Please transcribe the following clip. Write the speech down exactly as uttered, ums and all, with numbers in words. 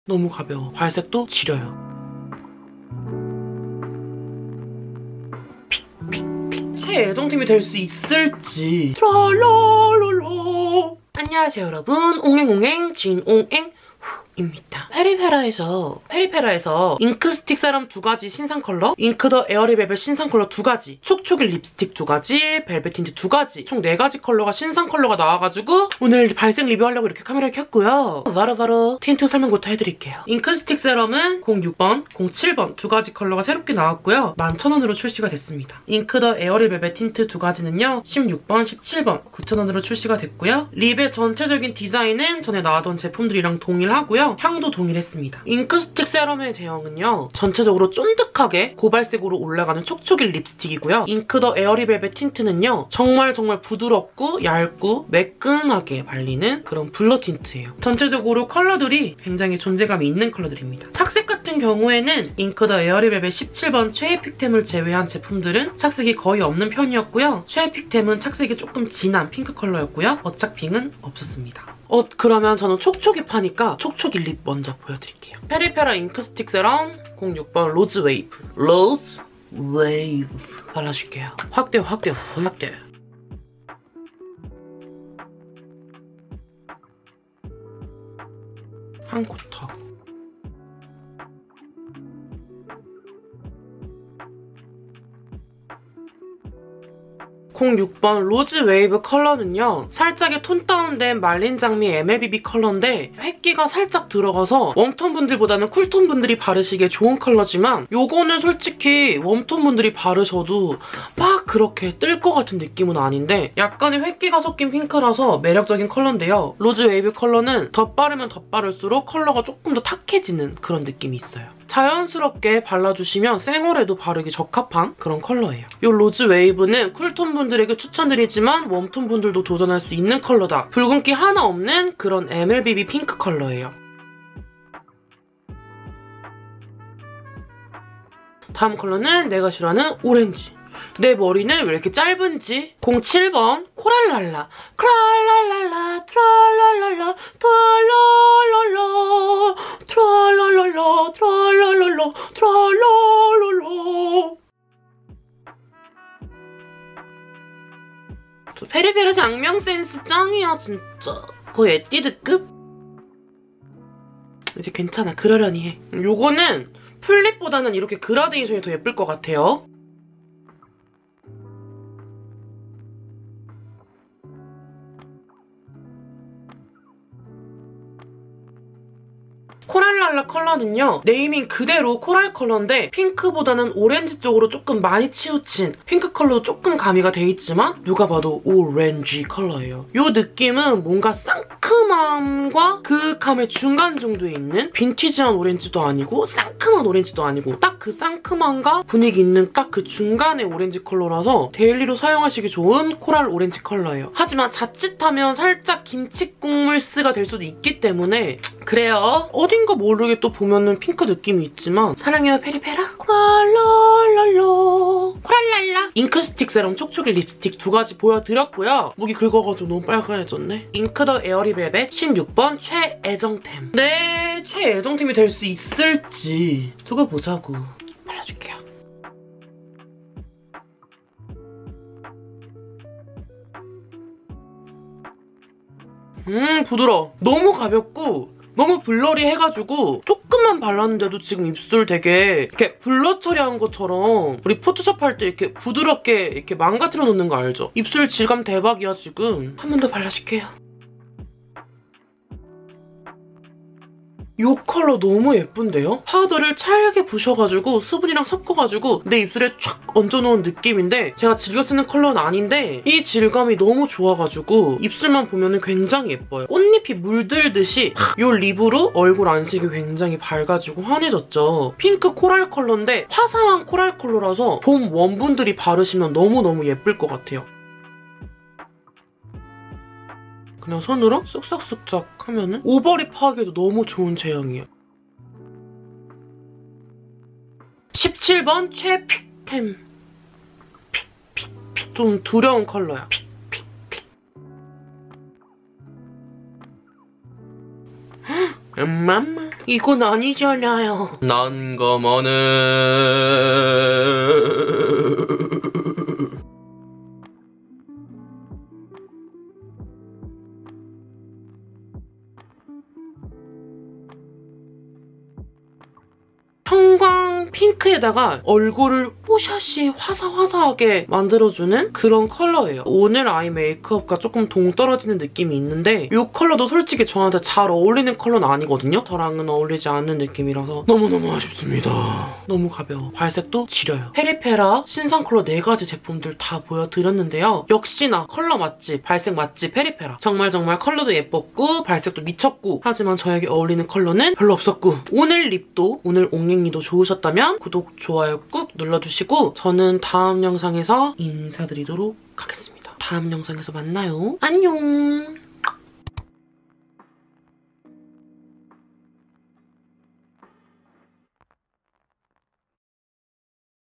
너무 가벼워. 발색도 지려요. 픽픽픽. 최애정템이 될 수 있을지. 트랄랄랄라. 안녕하세요 여러분. 옹행옹행 진옹행 입니다. 페리페라에서 페리페라에서 잉크 스틱 세럼 두 가지 신상 컬러, 잉크 더 에어리 벨벳 신상 컬러 두 가지, 촉촉이 립스틱 두 가지, 벨벳 틴트 두 가지, 총 네 가지 컬러가 신상 컬러가 나와가지고 오늘 발색 리뷰하려고 이렇게 카메라를 켰고요. 바로바로 바로 틴트 설명부터 해드릴게요. 잉크 스틱 세럼은 공육 번, 공칠 번 두 가지 컬러가 새롭게 나왔고요. 만 천 원으로 출시가 됐습니다. 잉크 더 에어리 벨벳 틴트 두 가지는요. 십육 번, 십칠 번 구천 원으로 출시가 됐고요. 립의 전체적인 디자인은 전에 나왔던 제품들이랑 동일하고요. 향도 동일했습니다. 잉크 스틱 세럼의 제형은요. 전체적으로 쫀득하게 고발색으로 올라가는 촉촉이 립스틱이고요. 잉크 더 에어리 벨벳 틴트는요. 정말 정말 부드럽고 얇고 매끈하게 발리는 그런 블러 틴트예요. 전체적으로 컬러들이 굉장히 존재감이 있는 컬러들입니다. 착색 같은 경우에는 잉크 더 에어리 벨벳 십칠 번 최애 픽템을 제외한 제품들은 착색이 거의 없는 편이었고요. 최애 픽템은 착색이 조금 진한 핑크 컬러였고요. 어착핑은 없었습니다. 어, 그러면 저는 촉촉이 파니까 촉촉이 립 먼저 보여드릴게요. 페리페라 잉크 스틱 세럼 공육 번 로즈 웨이브. 로즈 웨이브 발라줄게요. 확대, 확대, 확대. 한 쿼터. 공육 번 로즈 웨이브 컬러는요. 살짝의 톤 다운된 말린 장미 엠엘비비 컬러인데 획기가 살짝 들어가서 웜톤 분들보다는 쿨톤 분들이 바르시기에 좋은 컬러지만 요거는 솔직히 웜톤 분들이 바르셔도 막 그렇게 뜰 것 같은 느낌은 아닌데 약간의 획기가 섞인 핑크라서 매력적인 컬러인데요. 로즈 웨이브 컬러는 더 바르면 더 바를수록 컬러가 조금 더 탁해지는 그런 느낌이 있어요. 자연스럽게 발라주시면 생얼에도 바르기 적합한 그런 컬러예요. 이 로즈 웨이브는 쿨톤 분들에게 추천드리지만 웜톤 분들도 도전할 수 있는 컬러다. 붉은기 하나 없는 그런 엠엘비비 핑크 컬러예요. 다음 컬러는 내가 싫어하는 오렌지. 내 머리는 왜 이렇게 짧은지. 공칠 번 코랄랄라. 크랄랄랄라 트랄랄랄라 트랄랄랄라 트랄랄랄라 트랄랄랄라 트랄랄랄라. 저 페리페라 장명 센스 짱이야 진짜. 거의 에뛰드급? 이제 괜찮아. 그러려니 해. 요거는 풀립보다는 이렇게 그라데이션이 더 예쁠 것 같아요. 코랄랄라 컬러는요. 네이밍 그대로 코랄 컬러인데 핑크보다는 오렌지 쪽으로 조금 많이 치우친 핑크 컬러도 조금 가미가 돼 있지만 누가 봐도 오렌지 컬러예요. 이 느낌은 뭔가 상큼함과 그윽함의 중간 정도에 있는 빈티지한 오렌지도 아니고 상큼한 오렌지도 아니고 딱 그 상큼함과 분위기 있는 딱 그 중간의 오렌지 컬러라서 데일리로 사용하시기 좋은 코랄 오렌지 컬러예요. 하지만 자칫하면 살짝 김치 국물스가 될 수도 있기 때문에 그래요. 어딘가 모르게 또 보면은 핑크 느낌이 있지만 사랑해요 페리페라. 코랄랄랄라 코랄랄라. 잉크 스틱 세럼 촉촉이 립스틱 두 가지 보여드렸고요. 목이 긁어가지고 너무 빨개졌네. 잉크 더 에어리 벨벳 십육 번 최애정템. 네, 최애정템이 될 수 있을지 두고 보자고. 발라줄게요. 음 부드러워. 너무 가볍고 너무 블러리 해가지고 조금만 발랐는데도 지금 입술 되게 이렇게 블러 처리한 것처럼 우리 포토샵 할 때 이렇게 부드럽게 이렇게 망가뜨려 놓는 거 알죠? 입술 질감 대박이야 지금. 한 번 더 발라줄게요. 이 컬러 너무 예쁜데요? 파우더를 찰게 부셔가지고 수분이랑 섞어가지고 내 입술에 촥 얹어놓은 느낌인데 제가 즐겨 쓰는 컬러는 아닌데 이 질감이 너무 좋아가지고 입술만 보면 굉장히 예뻐요. 꽃잎이 물들듯이 이 립으로 얼굴 안색이 굉장히 밝아지고 환해졌죠. 핑크 코랄 컬러인데 화사한 코랄 컬러라서 봄 웜분들이 바르시면 너무너무 예쁠 것 같아요. 그냥 손으로 쓱싹쓱싹 하면은 오버립 하기에도 너무 좋은 제형이에요. 십칠 번 최픽템. 픽픽픽. 좀 두려운 컬러야. 픽픽픽. 엄마마. 이건 아니잖아요. 난감하네. 형광 핑크에다가 얼굴을 뽀샤시 화사화사하게 만들어주는 그런 컬러예요. 오늘 아이 메이크업과 조금 동떨어지는 느낌이 있는데 이 컬러도 솔직히 저한테 잘 어울리는 컬러는 아니거든요. 저랑은 어울리지 않는 느낌이라서 너무너무 아쉽습니다. 너무 가벼워. 발색도 지려요. 페리페라 신상 컬러 네 가지 제품들 다 보여드렸는데요. 역시나 컬러 맛집, 발색 맛집 페리페라. 정말 정말 컬러도 예뻤고 발색도 미쳤고 하지만 저에게 어울리는 컬러는 별로 없었고 오늘 립도 오늘 옹행 도 좋으셨다면 구독, 좋아요 꾹 눌러주시고 저는 다음 영상에서 인사드리도록 하겠습니다. 다음 영상에서 만나요. 안녕.